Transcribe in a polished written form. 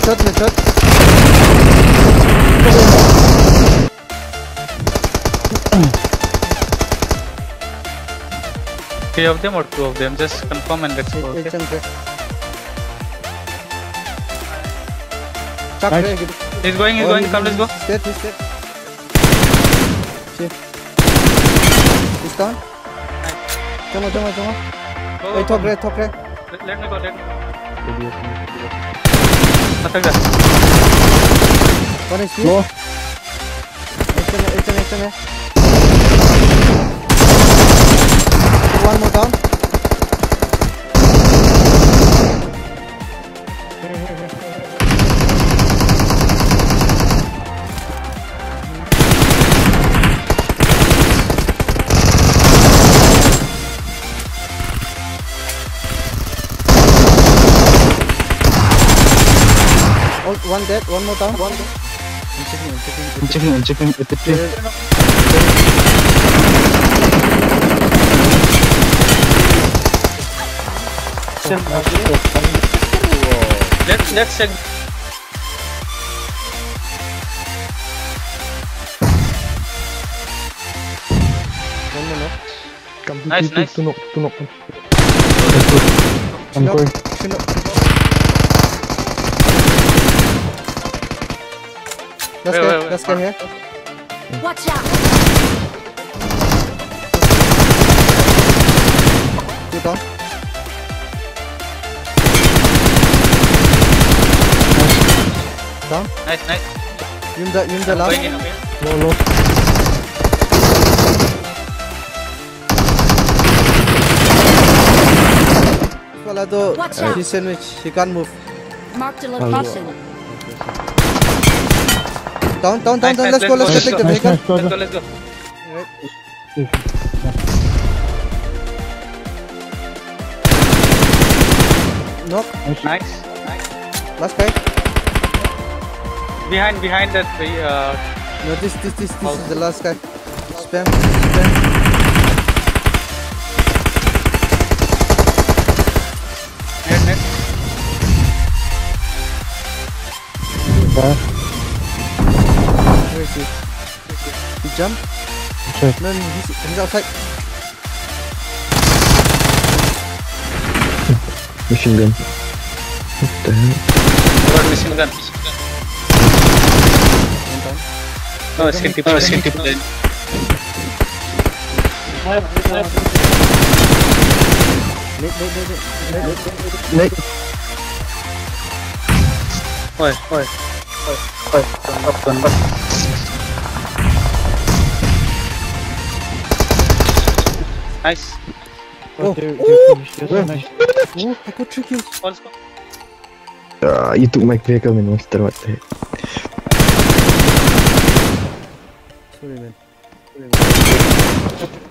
Headshot. Three of them or two of them? Just confirm and let's go. Okay? He's going. Come, let's go. He's dead. He's down. Come on. Hey, top red. Let me go. Attack that. One HP. Go. Action. One more down. One dead, one more down. I'm checking at the tree. Let's check. One more knock. Nice. Tunok. I'm going. Let's get here. Watch out! Two down. Down. Nice. Yun the last. Going in, okay? Low. Walado, Watch out. he's sandwich. He can't move. Marked a location. Down. Nice, Let's go. Let's take the Nice, vehicle. nice. Let's go. Right. Knock. Nice. Last guy. Behind that. No, this is the last guy. Spam. Net. Where is he? He jumped? Check. No, he's outside. Machine gun. What the hell? What machine gun? One down. No, skip. Nate. Oi. Nice. Oh, Nice. I got 3 kills. Let's go. You took my vehicle, man. Monster. What the heck? Sorry, man.